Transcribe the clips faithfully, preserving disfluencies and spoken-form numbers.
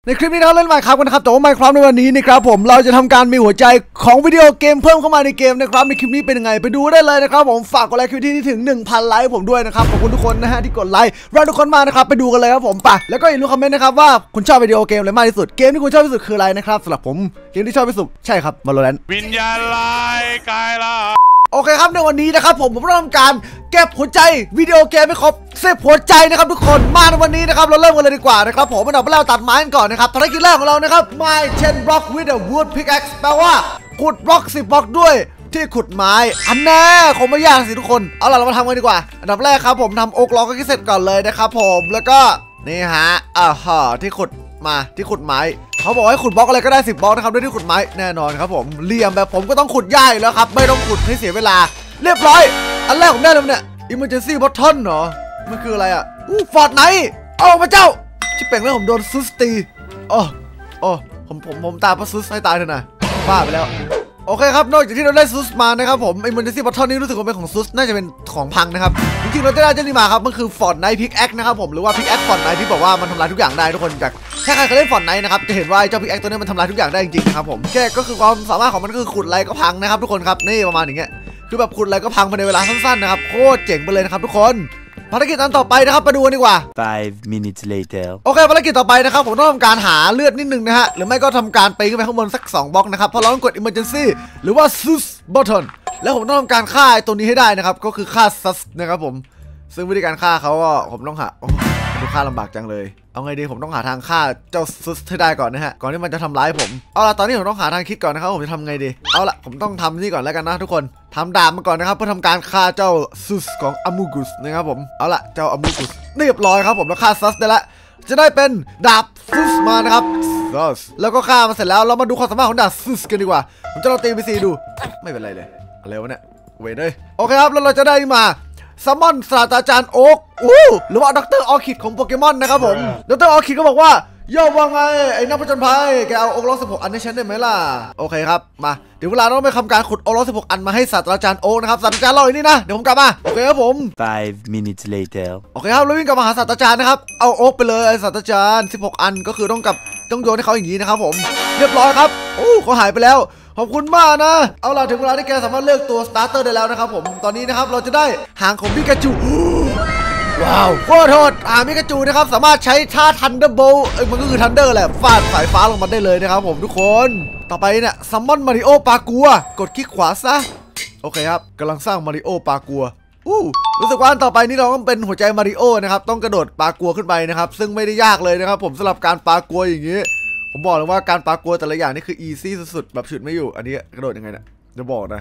ในคลิปนี้เราเล่น Minecraft กันนะครับแต่ว่า Minecraft ในวันนี้นะครับผมเราจะทำการมีหัวใจของวิดีโอเกมเพิ่มเข้ามาในเกมนะครับในคลิปนี้เป็นยังไงไปดูได้เลยนะครับผมฝากกดไลค์คลิปที่ถึง หนึ่งพัน ไลค์ผมด้วยนะครับขอบคุณทุกคนนะฮะที่กดไลค์เราทุกคนมานะครับไปดูกันเลยครับผมไปแล้วก็อย่าลืมคอมเมนต์นะครับว่าคุณชอบวิดีโอเกมอะไรมากที่สุดเกมที่คุณชอบที่สุดคืออะไรนะครับสำหรับผมเกมที่ชอบที่สุดใช่ครับ Valorant วิญญาณลายกายละโอเคครับในวันนี้นะครับผมผมเริ่มการเก็บหัวใจวิดีโอเกมให้ครบสิบหัวใจนะครับทุกคนมาในวันนี้นะครับเราเริ่มกันเลยดีกว่านะครับผมอันดับแรกตัดไม้กันก่อนนะครับภารกิจแรกของเรานะครับ My ten block with a wood pickaxe แปลว่าขุดบล็อกสิบบล็อกด้วยที่ขุดไม้อันแน่คงไม่ยากสิทุกคนเอาล่ะเรามาทำกันดีกว่าอันดับแรกครับผมทำโอ๊กล็อกให้เสร็จก่อนเลยนะครับผมแล้วก็นี่ฮะอ่าฮะที่ขุดมาที่ขุดไม้เขาบอกให้ขุดบล็อกอะไรก็ได้สิบบล็อกนะครับด้วยที่ขุดไม้แน่นอนครับผมเหลี่ยมแบบผมก็ต้องขุดย่ายแล้วครับไม่ต้องขุดให้เสียเวลาเรียบร้อยอันแรกผมได้แล้วเนี่ย emergency button เหรอมันคืออะไรอ่ะอู้ฟอร์ดไนท์โอ้พระเจ้าชิบเป่งแล้วผมโดนซุสตีโอ้โอ้ผมผมผมตามพระซุสให้ตายเถอะนะบ้าไปแล้วโอเคครับนอกจากที่เราได้ซุสมานะครับผม emergency button นี้รู้สึกว่าเป็นของซุสน่าจะเป็นของพังนะครับจริงๆเราจะได้เจ้านี่มาครับมันคือฟอร์ดไนท์พิกแอคนะครับผมหรือว่าพิกแอคฟอร์ดไนท์ที่บอกว่ามันทำลายทุกอย่างได้ทุกคนจากถ้าใครเคยเล่นฟอร์ดไนท์นะครับจะเห็นว่าเจ้าพิกแอคตัวนี้มันทำลายทุกอย่างได้จริงๆนะครับผมแค่ก็คือความสามารถของมันคือขุดอะไรก็พังนะครับทุกคนครับนี่ประมาณอย่างเงี้ยคือแบบขุดอะไรก็พังภายในเวลาสั้นๆนะครับโคตรเจ๋งไปเลยนะครับทุกคนภารกิจอันต่อไปนะครับไปดูกันดีกว่า five minutes later โอเคภารกิจต่อไปนะครับผมต้องทำการหาเลือดนิดนึงนะฮะหรือไม่ก็ทำการไปขึ้นไปข้างบนสักสองบล็อกนะครับเพราะเราต้องกด emergency หรือว่า sus button แล้วผมต้องทำการฆ่าตัวนี้ให้ได้นะครับก็คือฆ่า sus นะครับผมซึ่งวิธีการฆ่าเขาก็ผมต้องหาดูฆ่าลำบากจังเลยเอาไงดีผมต้องหาทางฆ่าเจ้าซุสให้ได้ก่อนนะฮะก่อนที่มันจะทำร้ายผมเอาล่ะตอนนี้ผมต้องหาทางคิดก่อนนะครับผมจะทำไงดีเอาล่ะผมต้องทำนี่ก่อนแล้วกันนะทุกคนทำดาบมาก่อนนะครับเพื่อทำการฆ่าเจ้าซุสของอามูกุสนะครับผมเอาล่ะเจ้าอามูกุสเรียบร้อยครับผมแล้วฆ่าซัสได้แล้วจะได้เป็นดาบซุสมานะครับซัสแล้วก็ฆ่ามาเสร็จแล้วเรามาดูความสามารถของดาบซุสกันดีกว่าผมจะลองตีไปซีดูไม่เป็นไรเลยอะไรวะเนี่ยเว้ยเลยโอเคครับแล้วเราจะได้มาซัมมอนศาสตราจารย์โอ๊กอู้หรือว่าด็อกเตอร์ออคิดของโปเกมอนนะครับผมด็อกเตอร์ออคิดก็บอกว่าย่อว่าไงไอ้นักผจญภัยแกเอาโอ๊กล็อกสิบหกอันให้ฉันได้ไหมล่ะโอเคครับมาเดี๋ยวเวลาเราต้องไปทำการขุดโอ๊กล็อกสิบหกอันมาให้ศาสตราจารย์โอ๊กนะครับศาสตราจารย์รออยู่นี่นะเดี๋ยวผมกลับมาโอเคครับผม five minutes later โอเคครับเราวิ่งกลับมาหาศาสตราจารย์นะครับเอาโอ๊กไปเลยศาสตราจารย์สิบหกอันก็คือต้องกับต้องโยนให้เขาอย่างนี้นะครับผมเรียบร้อยครับโอ้เขาหายไปแล้วขอบคุณมากนะเอาล่ะถึงเวลาที่แกสามารถเลือกตัวสตาร์เตอร์ได้แล้วนะครับผมตอนนี้นะครับเราจะได้หางของพิกาจูว้าวโคตรโหดหางพิกาจูนะครับสามารถใช้ท่าทันเดอร์โบว์มันก็คือทันเดอร์แหละฟาดสายฟ้าลงมาได้เลยนะครับผมทุกคนต่อไปเนี่ยซัมมอนมาริโอปากัวกดคลิกขวาซะโอเคครับกำลังสร้างมาริโอปากัวอู้รู้สึกว่าต่อไปนี้เราต้องเป็นหัวใจมาริโอนะครับต้องกระโดดปากัวขึ้นไปนะครับซึ่งไม่ได้ยากเลยนะครับผมสำหรับการปากัวอย่างนี้ผมบอกเลยว่าการปากัวแต่ละอย่างนี่คืออีซี่สุดๆแบบฉุดไม่อยู่อันนี้กระโดดยังไงเนี่ยจะบอกนะ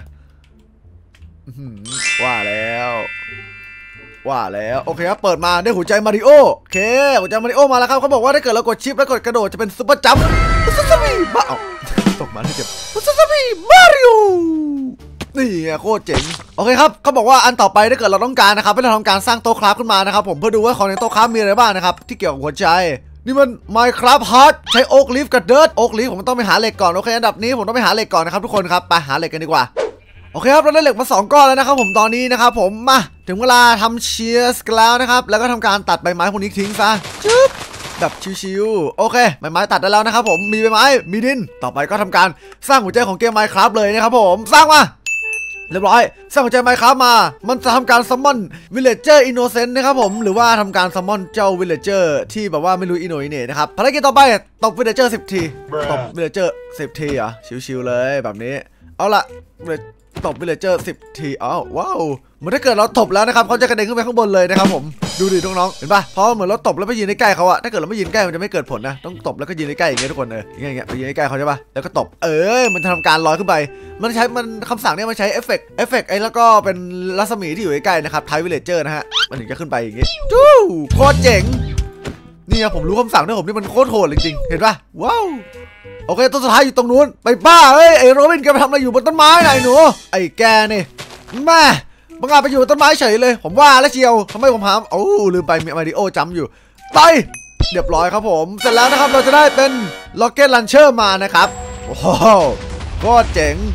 ว่าแล้วว่าแล้วโอเคครับเปิดมาได้หัวใจมาริโอโอเคหัวใจมาริโอมาแล้วครับเขาบอกว่าถ้าเกิดเรากดชิปแล้วกดกระโดดจะเป็นซุปเปอร์จัมป์ซุซามิบ้าตกมาได้เจ็บซุซามิมาริโอนี่โคตรเจ๋งโอเคครับเขาบอกว่าอันต่อไปถ้าเกิดเราต้องการนะครับให้เราทำการสร้างโต๊ะคราฟขึ้นมานะครับผมเพื่อดูว่าของในโต๊ะคราฟมีอะไรบ้างนะครับที่เกี่ยวกับหัวใจนี่มัน Minecraft Hard ใช้โอ๊กลีฟกับเดิร์ตโอ๊กลีฟผมต้องไปหาเหล็กก่อนโอเคอันดับนี้ผมต้องไปหาเหล็กก่อนนะครับทุกคนครับไปหาเหล็กกันดีกว่าโอเคครับเราได้เหล็กมาสองก้อนแล้วนะครับผมตอนนี้นะครับผมมาถึงเวลาทำเชียร์กันแล้วนะครับแล้วก็ทำการตัดใบไม้พวกนี้ทิ้งซะจึ๊บแบบชิวๆโอเคใบไม้ตัดได้แล้วนะครับผมมีใบไม้มีดินต่อไปก็ทำการสร้างหัวใจของเกม Minecraft เลยนะครับผมสร้างมาเรียบร้อยสร้างหัวใจไมค์ครับมามันจะทำการซัมมอนวิลเลจเจอร์อินโนเซนต์นะครับผมหรือว่าทำการซัมมอนเจ้าวิลเลจเจอร์ที่แบบว่าไม่รู้อินโนอินเน่นะครับภารกิจต่อไปตบวิลเลจเจอร์สิบทีตบวิลเลจเจอร์สิบทีอ่ะชิวๆเลยแบบนี้เอาละตบวิลเลจเจอร์สิบทีอ้าวว้าวเหมือนถ้าเกิดเราตบแล้วนะครับเขาจะกระเด็นขึ้นไปข้างบนเลยนะครับผมดูดิน้องๆเห็นปะเพราะเหมือนเราตบแล้วไปยืนใกล้เขาอะถ้าเกิดเราไม่ยืนใกล้มันจะไม่เกิดผลนะต้องตบแล้วก็ยืนใกล้อย่างเงี้ยทุกคนเอออย่างเงี้ยไปยืนใกล้เขาใช่ปะแล้วก็ตบเออมันจะทำการลอยขึ้นไปมันใช้มันคำสั่งเนี้ยมันใช้เอฟเฟกต์เอฟเฟกต์ไอ้แล้วก็เป็นรัศมีที่อยู่ใกล้ๆนะครับไทวิลเลจเจอร์นะฮะมันถึงจะขึ้นไปอย่างงี้จู้โคตรเจ๋งนี่ผมรู้คำสั่งด้วยผมนี่มันโคตรโหดจริงๆเห็นปะว้าวโอเคต้นสุดท้ายอยู่ตรงนู้นไปบ้าเอ้ยไอ้โรบินแกไปทำอะไรอยู่บนต้นไม้ไหนหนูไอ้แกนี่แม่บางอาจไปอยู่ต้นไม้เฉยเลยผมว่าแล้วเชียวทำไมผมหาโอ้ลืมไปมีมาริโอจัมอยู่ไปเรียบร้อยครับผมเสร็จแล้วนะครับเราจะได้เป็นล็อกเก็ตลันเชอร์มานะครับโอ้โหโคตรเจ๋ง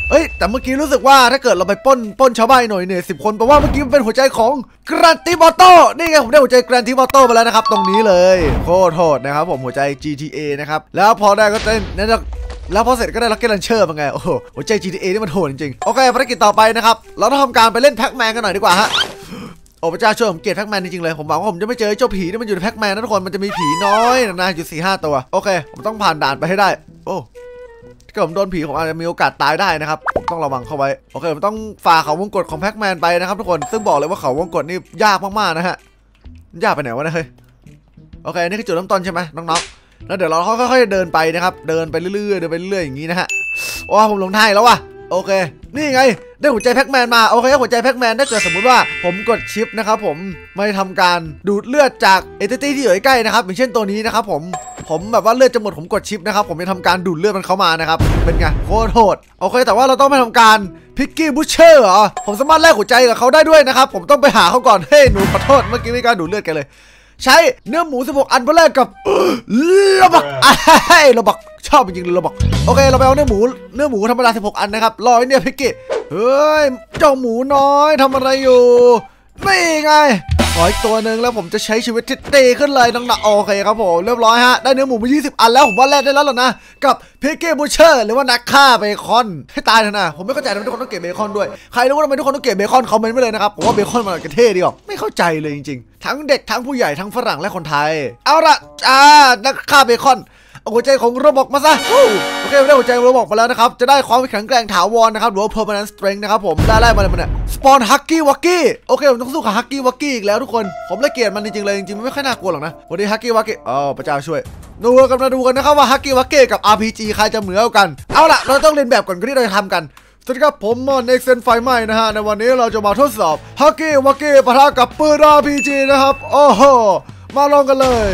เอ้ยแต่เมื่อกี้รู้สึกว่าถ้าเกิดเราไปปล้นปล้นชาวบ้านหน่อยเนี่ยสิบคนแปลว่าเมื่อกี้มันเป็นหัวใจของแกรนติมอโต้นี่ไงผมได้หัวใจแกรนติมอโต้ไปแล้วนะครับตรงนี้เลยโคตรโหดนะครับผมหัวใจ จี ที เอ นะครับแล้วพอได้ก็ได้นั่นแล้วพอเสร็จก็ได้ล็อกเก็ตลันเชอร์มาไงโอ้โหหัวใจ จี ที เอ นี่มันโหดจริงๆโอเคภารกิจต่อไปนะครับเราต้องทำการไปเล่นแพ็กแมนกันหน่อยดีกว่าฮะโอ้พระเจ้าช่วยผมเกลียดแพ็กแมนจริงๆเลยผมหวังว่าผมจะไม่เจอเจ้าผีที่มันอยู่ในแพ็กแมนนะทุกคนมันจะมีผีน้อยนะอยู่สี่ห้าตัวโอเคผมต้องผ่านด่านไปให้ได้โอ้ถ้าผมโดนผีผมอาจจะมีโอกาสตายได้นะครับผมต้องระวังเข้าไว้โอเคผมต้องฝ่าเขาวงกฏของแพ็กแมนไปนะครับทุกคนซึ่งบอกเลยว่าเขาวงกฏนี่ยากมากๆนะฮะยากไปไหนวะเนี่ยเฮ้ยโอเคนี่คือจุดเริ่มต้นใช่ไหมน้องๆแล้วเดี๋ยวเราค่อยๆเดินไปนะครับเดินไปเรื่อยๆเดินไปเรื่อยๆอย่างนี้นะฮะโอ้ผมหลงทางแล้วว่ะโอเคนี่ไงได้หัวใจแพ็กแมนมาโอเคหัวใจแพ็กแมนถ้าเกิดสมมุติว่าผมกดชิปนะครับผมไม่ทำการดูดเลือดจากเอเจนตี้ที่อยู่ใกล้ๆนะครับอย่างเช่นตัวนี้นะครับผมผมแบบว่าเลือดจะหมดผมกดชิปนะครับผมจะทำการดูดเลือดมันเข้ามานะครับเป็นไงโคตรโหดโอเคแต่ว่าเราต้องไปทำการพิกกี้บูชเชอร์เหรอผมสามารถแลกหัวใจกับเขาได้ด้วยนะครับผมต้องไปหาเขาก่อนเฮ้ยหนูขอโทษเมื่อกี้ไม่กล้าดูดเลือดกันเลยใช้เนื้อหมูสิบหกอันเพื่อแลกกับระบักไอ้ระบักชอบจริงๆระบักโอเคเราไปเอาเนื้อหมูเนื้อหมูธรรมดาสิบหกอันนะครับรอไอ้เนี่ยพิกกี้เฮ้ยเจ้าหมูน้อยทำอะไรอยู่นี่ไงขออีกตัวหนึ่งแล้วผมจะใช้ชีวิตที่ดีขึ้นเลยน้องๆโอเคครับผมเรียบร้อยฮะได้เนื้อหมูมายี่สิบอันแล้วผมว่าแลกได้แล้วหรอนะกับพิกกี้บูชเชอร์หรือว่านักฆ่าเบคอนให้ตายเถอะนะผมไม่เข้าใจทำไมทุกคนต้องเก็บเบคอนด้วยใครรู้ว่าทำไมทุกคนต้องเก็บเบคอนคอมเมนต์ไว้เลยนะครับผมว่าเบคอนมันกระเท่ดีออกไม่เข้าใจเลยจริงๆทั้งเด็กทั้งผู้ใหญ่ทั้งฝรั่งและคนไทยเอาละจ้านักฆ่าเบคอนเอาหัวใจของโรบอกมาซะโอเคได้หัวใจโรบอกมาแล้วนะครับจะได้ความแข็งแกร่งถาวรนะครับหรือว่า permanent strength นะครับผมได้ไล่มาเลยมันเนี่ย spawn huggy wuggy โอเคผมต้องสู้กับ huggy wuggy อีกแล้วทุกคนผมละเกียดมันจริงๆเลยจริงๆมันไม่ค่อยน่ากลัวหรอกนะวันนี้ huggy wuggy อ๋อพระเจ้าช่วยดูกันมาดูกันนะครับว่า huggy wuggy กับ อาร์ พี จี ใครจะเหมือนกันเอาล่ะเราต้องเรียนแบบก่อนที่เราจะทำกันสวัสดีครับผมมอนเอ็กเซนไฟไหม้นะฮะในวันนี้เราจะมาทดสอบ huggy wuggy ปะทะกับปืน อาร์ พี จี นะครับโอ้โหมาลองกันเลย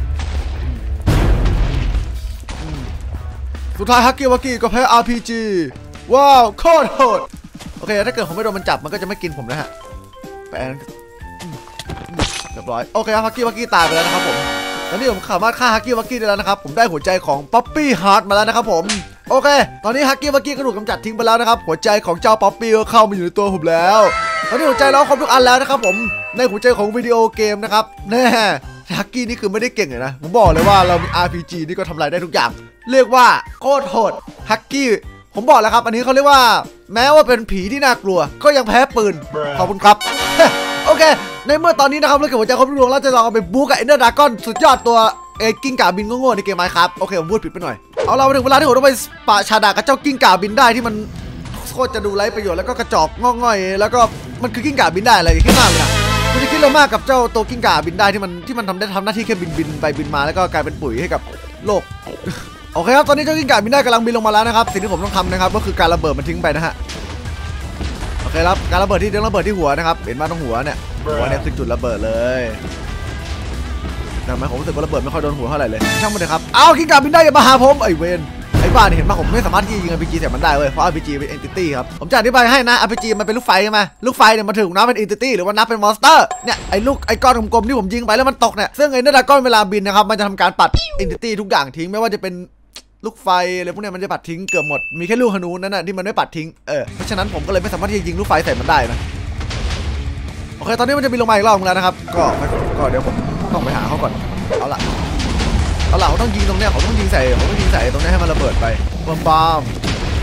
สุดท้ายฮักกี้วักกี้ก็แพ้ อาร์ พี จี ว้าวโคตรโหดโอเคถ้าเกิดผมไม่โดนมันจับมันก็จะไม่กินผมนะฮะแปนเรียบร้อยโอเคฮักกี้วักกี้ตายไปแล้วนะครับผมตอนนี้ผมสามารถฆ่าฮักกี้วักกี้ได้แล้วนะครับผมได้หัวใจของป๊อปปี้ฮาร์ดมาแล้วนะครับผมโอเคตอนนี้ฮักกี้วักกี้ก็ถูกกำจัดทิ้งไปแล้วนะครับหัวใจของเจ้าป๊อปปี้ก็เข้ามาอยู่ในตัวผมแล้วตอนนี้หัวใจเราครบทุกอันแล้วนะครับผมในหัวใจของวิดีโอเกมนะครับแน่ฮักกี้นี่คือไม่ได้เก่งเลยนะผมบอกเลยว่าเรามี อาร์ พี จี นี่ก็ทำลายได้ทุกอย่างเรียกว่าโคตรโหดฮักกี้ผมบอกแล้วครับอันนี้เขาเรียกว่าแม้ว่าเป็นผีที่น่ากลัวก็ยังแพ้ปืนขอบคุณครับโอเคในเมื่อตอนนี้นะครับเราเก็บหัวใจครบทุกดวงแล้วจะลองเอาไปบู๊กับเอ็นเดอร์ดราก้อนสุดยอดตัวเอกิ้งก่าบินโง่ๆในเกมไมน์ครับโอเคผมพูดผิดไปหน่อยเอาเราไปถึงเวลาที่ผมต้องไปปะชาดากับเจ้ากิ้งก่าบินได้ที่มันโคตรจะดูไร้ประโยชน์แล้วก็กระจอกงอกง่อยแล้วก็มันคือกิ้งก่าบินได้อะไรขึ้นมากเลยนะคุณจะคิดเลยมากกับเจ้าตัวกิ้งก่าบินได้ที่มันที่มันทำได้ทำหน้าที่แค่บินบินไปบินมาแล้วก็กลายเป็นปุ๋ยให้กับโลกโอเคครับตอนนี้เจ้ากิ้งก่าบินได้กำลังบินลงมาแล้วนะครับสิ่งที่ผมต้องทำนะครับก็คือการระเบิดมันทิ้งไปนะฮะโอเคครับการระเบิดที่เด้งระเบิดที่หัวนะครับเห็นมาตรงหัวเนี่ยหัวเนี่ยคือจุดระเบิดเลยนะไหมผมรู้สึกว่าระเบิดไม่ค่อยโดนหัวเท่าไหร่เลยช่างมันเลยครับเอากิ้งก่าบินได้อย่ามาหาผมไอเวนไอ้บ้านเห็นป่ะผมไม่สามารถที่จะยิง อาร์ พี จี ใส่มันได้เว้ยเพราะ อาร์ พี จี เป็น entity ครับผมจะอธิบายให้นะ อาร์ พี จี มันเป็นลูกไฟใช่ไหมลูกไฟเนี่ยมันถึงนับเป็น entity หรือว่านับเป็น monster เนี่ยไอ้ลูกไอ้ก้อนกลมๆที่ผมยิงไปแล้วมันตกเนี่ยซึ่งไอ้เนื้อดราก้อนเวลาบินนะครับมันจะทำการปัด entity ทุกอย่างทิ้งไม่ว่าจะเป็นลูกไฟอะไรพวกนี้มันจะปัดทิ้งเกือบหมดมีแค่ลูกฮนูนั่นน่ะที่มันไม่ปัดทิ้งเออเพราะฉะนั้นผมก็เลยไม่สามารถที่จะยิงลูกไฟใส่มันได้นะโอเคตอนนี้มันจะบินลงมาอีกรอบนึงแล้วนะครับก็ก็เดี๋ยวผมต้องไปหาเขาก่อนเอาละเอาล่ะเขาต้องยิงตรงเนี้ยเขาต้องยิงใส่เขาต้องยิงใส่ตรงนี้ให้มันระเบิดไปบอมบอม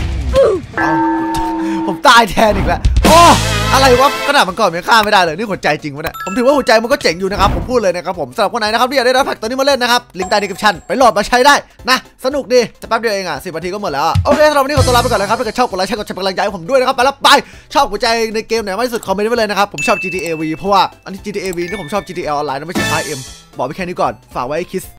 ผมตายแทนอีกแล้วโอ้อะไรวะขนาดมันก่อนมันฆ่าไม่ได้เลยนี่หัวใจจริงวะเนี่ยผมถือว่าหัวใจมันก็เจ๋งอยู่นะครับผมพูดเลยนะครับผมสำหรับคนไหนนะครับที่อยากได้รับแพ็กตัวนี้มาเล่นนะครับลิงก์ใต้ดีสคริปชั่นไปโหลดมาใช้ได้นะสนุกดีจะแป๊บเดียวเองอ่ะสิบนาทีก็หมดแล้วโอเคสำหรับวันนี้ขอตัวลาไปก่อนเลยครับถ้าเกิดชอบกดไลค์แชร์กดแชร์เป็นกำลังใจให้ผมด้วยนะครับไปแล้วไปชอบหัวใจในเกมไหนมากที่สุดคอมเมนต์ไว้เลยนะครับผมชอบ จี ที เอ วี เพราะว่าอันนี้ จี ที เอ วี นี่ผมชอบ จี ที เอ ออนไลน์นะไม่ใช่ ไฟ เอ็ม บอกไปแค่นี้ก่อนฝากไว้คิส